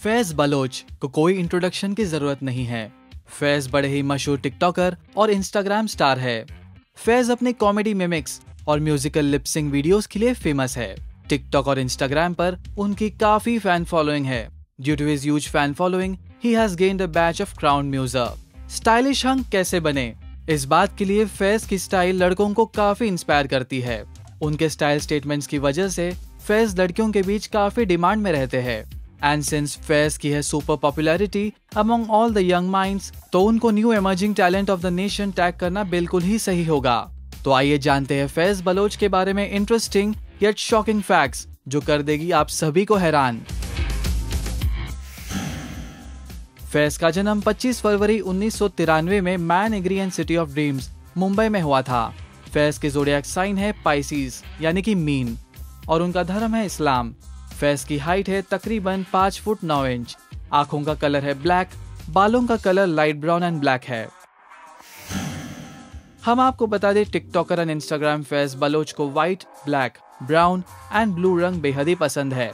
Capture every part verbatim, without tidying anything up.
फैज बलोच को कोई इंट्रोडक्शन की जरूरत नहीं है। फैज बड़े ही मशहूर टिकटॉकर और इंस्टाग्राम स्टार है। फैज अपने कॉमेडी मिमिक्स और म्यूजिकल लिपसिंग वीडियोस के लिए फेमस है। टिकटॉक और इंस्टाग्राम पर उनकी काफी फैन फॉलोइंग है। Due to his huge fan following he has gained a batch of crown user. Stylish hunk कैसे बने, इस बात के लिए फैज की स्टाइल लड़कों को काफी इंस्पायर करती है। उनके स्टाइल स्टेटमेंट्स की वजह से फैज लड़कियों के बीच काफी डिमांड में रहते हैं। एंड सिंस फैज की है super popularity among all the young minds, तो उनको new emerging talent of the nation tag करना बिल्कुल ही सही होगा। तो आइए जानते हैं फैज बलोच के बारे में इंटरेस्टिंग येट शॉकिंग फैक्ट्स जो कर देगी आप सभी को हैरान। फैज का जन्म पच्चीस फरवरी उन्नीस सौ तिरानवे में मैनएग्रियन सिटी ऑफ ड्रीम्स मुंबई में हुआ था। फैज के ज़ोडिएक साइन है पाइसिस यानी कि मीन और उनका धर्म है इस्लाम। फैज की हाइट है तकरीबन पाँच फुट नौ इंच। आंखों का कलर है ब्लैक, बालों का colour light brown and black है। हम आपको बता दें TikToker and Instagram Faiz Baloch को white, black, brown and blue रंग बेहद ही पसंद है।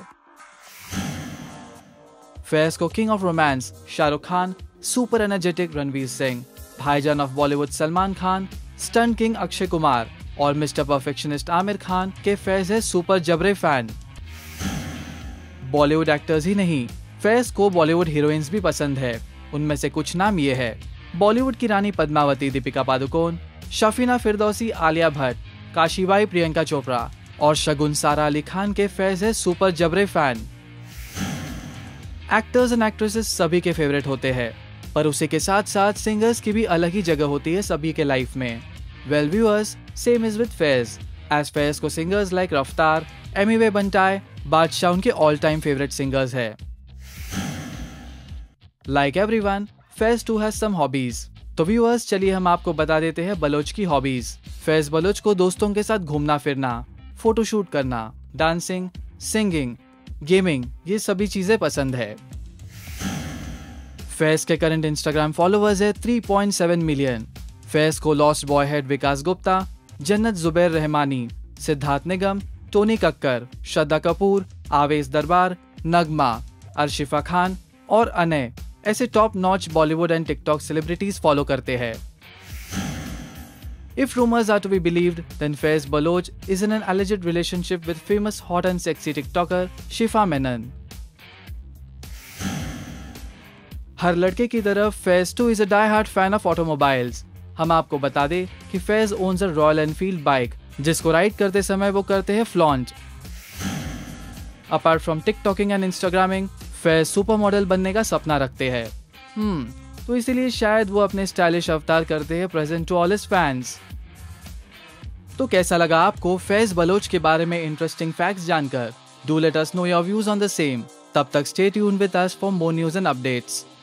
फैज को king of romance Shahrukh Khan, super energetic Ranveer Singh, Bhaijaan of Bollywood Salman Khan, stunt king Akshay Kumar और मिस्टर परफेक्शनिस्ट आमिर खान के फैज है सुपर जबरे फैन। बॉलीवुड एक्टर्स ही नहीं, फैज को बॉलीवुड हीरोइंस भी पसंद है। उनमें से कुछ नाम ये है: बॉलीवुड की रानी पद्मावती दीपिका पादुकोण, शफीना फिरदौसी आलिया भट्ट, काशीबाई प्रियंका चोपड़ा और शगुन सारा अली खान के फैज है सुपर जबरे फैन। एक्टर्स एंड एक्ट्रेसेस सभी के फेवरेट होते हैं, पर उसी के साथ साथ सिंगर्स की भी अलग ही जगह होती है सभी के लाइफ में। Well viewers, same is with Faiz. As Faiz को सिंगर्स लाइक रफ्तार, एमिवे बंटाई, बादशाह उनके ऑल टाइम फेवरेट सिंगर्स है। Like everyone, Faiz too has some hobbies. तो व्यूअर्स, चलिए हम आपको बता देते हैं बलोच की हॉबीज। फैज बलोच को दोस्तों के साथ घूमना फिरना, फोटोशूट करना, डांसिंग, सिंगिंग, गेमिंग, ये सभी चीजें पसंद है। फैज के करंट इंस्टाग्राम फॉलोअर्स है तीन पॉइंट सात मिलियन। फैज को lost boy head Vikas Gupta, Jannat Zubair Rahmani, Siddharth Nigam, Tony Kakkar, Shraddha Kapoor, Awez Darbar, Nagma, Arishfa Khan और अनय ऐसे top notch Bollywood and TikTok celebrities follow करते हैं। If rumors are to be believed, then Faiz Baloch is in an alleged relationship with famous hot and sexy TikToker Shifa Menon. हर लड़के की तरह Faiz too is a die hard fan of automobiles. हम आपको बता दें कि Faiz owns a Royal Enfield bike, जिसको ride करते समय वो करते हैं flaunt. Apart from TikToking and Instagramming, Faiz super model बनने का सपना रखते हैं। हम्म तो इसीलिए शायद वो अपने स्टाइलिश अवतार करते हैं present to all his fans. तो कैसा लगा आपको फैज बलोच के बारे में इंटरेस्टिंग फैक्ट्स जानकर? Do let us know your views on the same. तब तक stay tuned with us for more news and updates.